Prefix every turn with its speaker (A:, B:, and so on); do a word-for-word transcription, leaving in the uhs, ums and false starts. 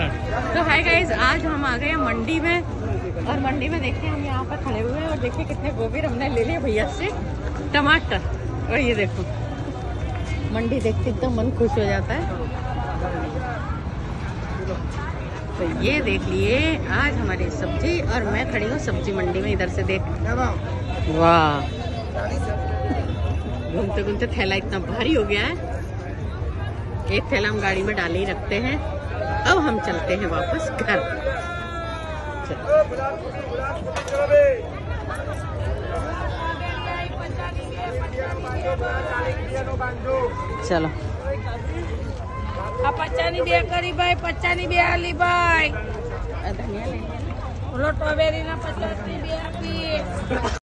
A: तो hi guys, आज हम आ गए हैं मंडी में और मंडी में देखिए हम यहाँ पर खड़े हुए हैं और देखिए कितने गोभी हमने ले लिए भैया से, टमाटर। और ये देखो मंडी देख के एकदम मन खुश हो जाता है। तो ये देख लिए आज हमारी सब्जी और मैं खड़ी हूँ सब्जी मंडी में। इधर से देख, वाह, घूमते घूमते थैला इतना भारी हो गया है। एक थैला हम गाड़ी में डाले ही रखते हैं। अब हम चलते हैं वापस घर। चलो
B: पचानी બે કરી ભાઈ પચાની બે આલી ભાઈ
A: धनिया ले
B: સ્ટ્રોબેરી ના પચાસ ની બે આપી।